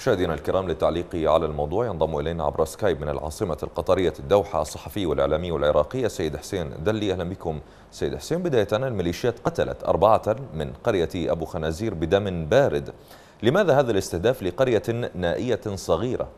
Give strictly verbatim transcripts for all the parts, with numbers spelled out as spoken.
مشاهدينا الكرام، للتعليق على الموضوع ينضم إلينا عبر سكايب من العاصمة القطرية الدوحة الصحفي والإعلامي العراقي السيد حسين دلي. أهلا بكم سيد حسين. بداية، الميليشيات قتلت أربعة من قرية أبو خنازير بدم بارد، لماذا هذا الاستهداف لقرية نائية صغيرة؟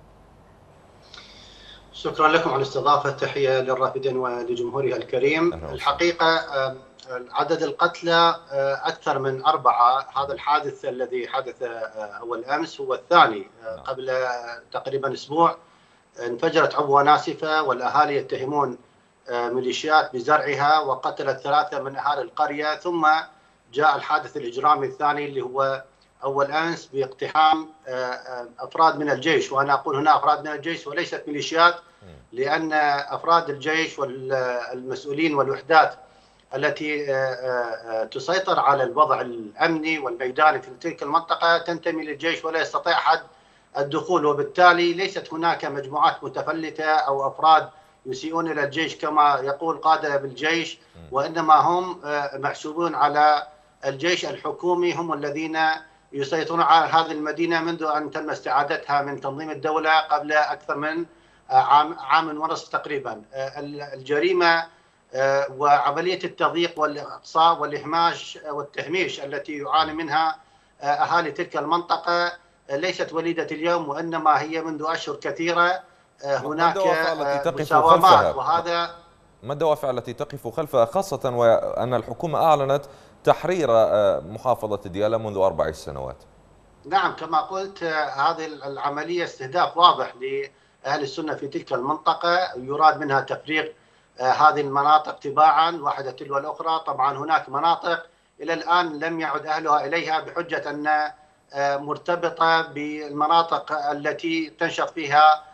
شكرا لكم على الاستضافة. تحية للرافدين ولجمهورها الكريم. الحقيقة عدد القتلى أكثر من أربعة. هذا الحادث الذي حدث أول أمس هو الثاني. قبل تقريبا أسبوع انفجرت عبوة ناسفة والأهالي يتهمون ميليشيات بزرعها وقتلت ثلاثة من أهالي القرية، ثم جاء الحادث الإجرامي الثاني اللي هو أول أمس باقتحام أفراد من الجيش، وأنا أقول هنا أفراد من الجيش وليست ميليشيات، لأن أفراد الجيش والمسؤولين والوحدات التي تسيطر على الوضع الأمني والميداني في تلك المنطقة تنتمي للجيش ولا يستطيع أحد الدخول، وبالتالي ليست هناك مجموعات متفلتة أو أفراد يسيئون إلى الجيش كما يقول قادة بالجيش، وإنما هم محسوبون على الجيش الحكومي، هم الذين يسيطرون على هذه المدينة منذ أن تم استعادتها من تنظيم الدولة قبل أكثر من عام عام ونصف تقريبا. الجريمة وعملية التضييق والإقصاء والإهماش والتهميش التي يعاني منها أهالي تلك المنطقة ليست وليدة اليوم، وإنما هي منذ أشهر كثيرة. هناك مساومات، وهذا ما الدوافع التي تقف خلفها، خاصة وأن الحكومة أعلنت تحرير محافظة ديالى منذ أربع سنوات؟ نعم، كما قلت هذه العملية استهداف واضح لأهل السنة في تلك المنطقة، يراد منها تفريغ هذه المناطق تباعا واحدة تلو الأخرى. طبعا هناك مناطق إلى الآن لم يعد أهلها إليها بحجة أن مرتبطة بالمناطق التي تنشط فيها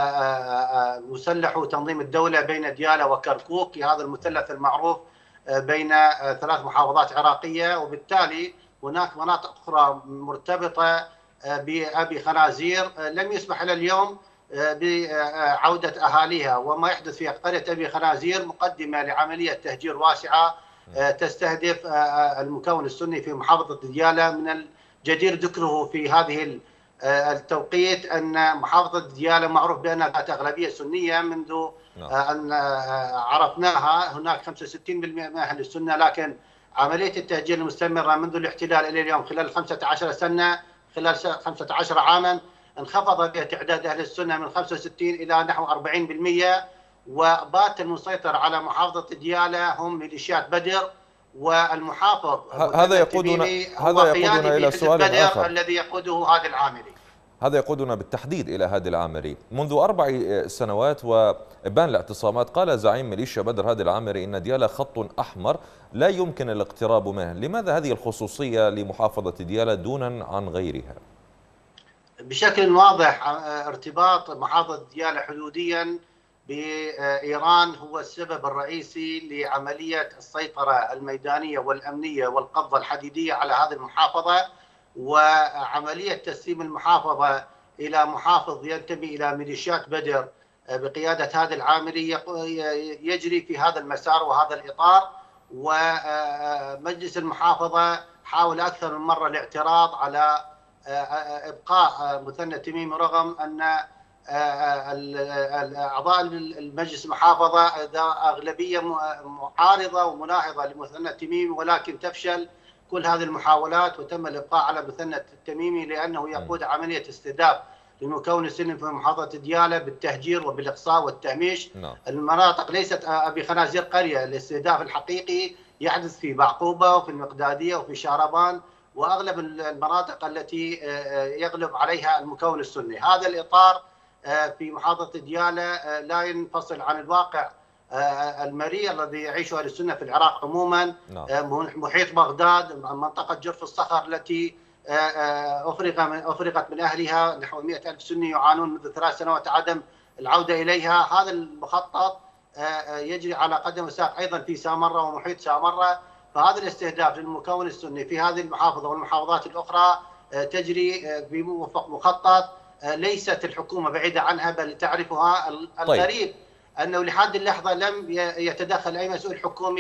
مسلح تنظيم الدولة بين ديالى وكركوك، هذا المثلث المعروف بين ثلاث محافظات عراقية، وبالتالي هناك مناطق أخرى مرتبطة بأبي خنازير لم يسمح إلى اليوم بعودة أهاليها. وما يحدث في قرية أبي خنازير مقدمة لعملية تهجير واسعة تستهدف المكون السني في محافظة ديالى. من الجدير ذكره في هذه التوقيت أن محافظة ديالى معروف بأنها ذات أغلبية سنية منذ أن عرفناها، هناك خمسة وستين بالمئة من أهل السنة، لكن عملية التهجير المستمرة منذ الاحتلال إلى اليوم خلال خمسة عشر سنة، خلال خمسة عشر عاما، انخفض بها تعداد أهل السنة من خمسة وستين إلى نحو أربعين بالمئة، وبات المسيطر على محافظة ديالى هم ميليشيات بدر. والمحافظ هذا يقودنا هذا يقودنا إلى سؤال آخر الذي يقوده هذا العامري. هذا يقودنا بالتحديد إلى هادي العامري. منذ أربع سنوات وإبان الاعتصامات قال زعيم ميليشيا بدر هادي العامري إن ديالى خط أحمر لا يمكن الاقتراب منه، لماذا هذه الخصوصية لمحافظة ديالى دونا عن غيرها؟ بشكل واضح ارتباط محافظة ديالى حدوديا بإيران هو السبب الرئيسي لعملية السيطرة الميدانية والأمنية والقبضة الحديدية على هذه المحافظة، وعملية تسليم المحافظة إلى محافظ ينتمي إلى ميليشيات بدر بقيادة هذا العامري يجري في هذا المسار وهذا الإطار. ومجلس المحافظة حاول أكثر من مرة الاعتراض على إبقاء مثنى تميمي، رغم أن أعضاء المجلس المحافظة أغلبية معارضة ومناهضة لمثنى تميمي، ولكن تفشل كل هذه المحاولات وتم الإبقاء على مثنى التميمي لأنه يقود عملية استهداف للمكون السني في محافظة ديالى بالتهجير وبالإقصاء والتهميش. نعم. المناطق ليست أبي خنازير قرية، الاستهداف الحقيقي يحدث في بعقوبة وفي المقدادية وفي شاربان وأغلب المناطق التي يغلب عليها المكون السني. هذا الإطار في محافظة ديالى لا ينفصل عن الواقع المرير الذي يعيشه أهل السنة في العراق عموما. محيط بغداد، منطقة جرف الصخر التي أفرغ من أفرغت من أهلها نحو مئة ألف سني يعانون منذ ثلاث سنوات عدم العودة إليها. هذا المخطط يجري على قدم وساق أيضا في سامرة ومحيط سامرة. فهذا الاستهداف للمكون السني في هذه المحافظة والمحافظات الأخرى تجري بموافق مخطط، ليست الحكومة بعيدة عنها بل تعرفها. الغريب أنه لحد اللحظة لم يتدخل أي مسؤول حكومي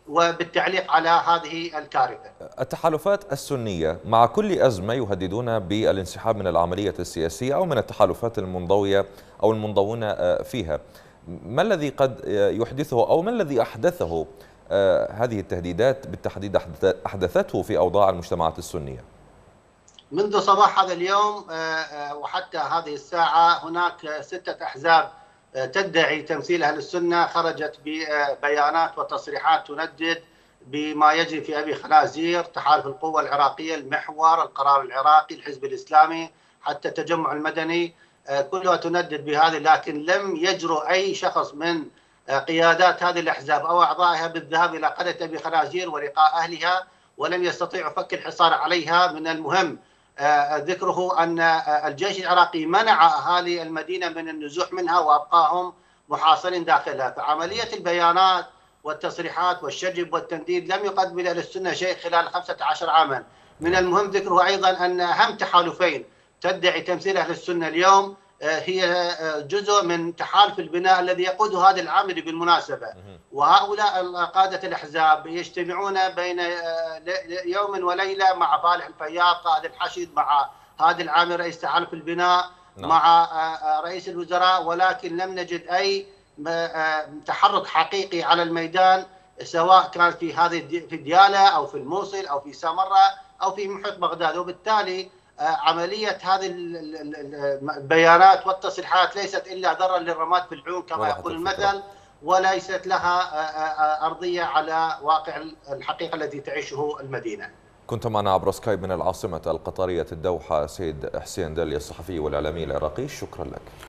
وبالتعليق على هذه الكارثة. التحالفات السنية مع كل أزمة يهددون بالانسحاب من العملية السياسية أو من التحالفات المنضوية أو المنضوون فيها. ما الذي قد يحدثه أو ما الذي أحدثه هذه التهديدات بالتحديد أحدثته في أوضاع المجتمعات السنية؟ منذ صباح هذا اليوم وحتى هذه الساعة هناك ستة أحزاب تدعي تمثيل أهل السنة خرجت ببيانات وتصريحات تندد بما يجري في أبي خنازير، تحالف القوة العراقية، المحور، القرار العراقي، الحزب الإسلامي، حتى التجمع المدني، كلها تندد بهذه، لكن لم يجرؤ أي شخص من قيادات هذه الأحزاب أو أعضائها بالذهاب إلى قرية أبي خنازير ولقاء أهلها، ولم يستطيعوا فك الحصار عليها. من المهم ذكره أن الجيش العراقي منع أهالي المدينة من النزوح منها وأبقاهم محاصرين داخلها. فعملية البيانات والتصريحات والشجب والتنديد لم يقدم إلى السنة شيء خلال خمسة عشر عاما. من المهم ذكره أيضا أن أهم تحالفين تدعي تمثيل أهل السنة اليوم هي جزء من تحالف البناء الذي يقوده هذا العامل بالمناسبة، وهؤلاء قادة الأحزاب يجتمعون بين يوم وليلة مع فالح الفياض قائد الحشد، مع هادي العامل رئيس تحالف البناء، مع رئيس الوزراء، ولكن لم نجد أي تحرك حقيقي على الميدان، سواء كان في هذه في ديالى أو في الموصل أو في سامرة أو في محيط بغداد. وبالتالي عملية هذه البيانات والتصريحات ليست إلا ضرا للرماد في العيون كما يقول المثل، وليست لها أرضية على واقع الحقيقة التي تعيشه المدينة. كنت معنا عبر سكايب من العاصمة القطرية الدوحة سيد حسين دلي الصحفي والإعلامي العراقي، شكرا لك.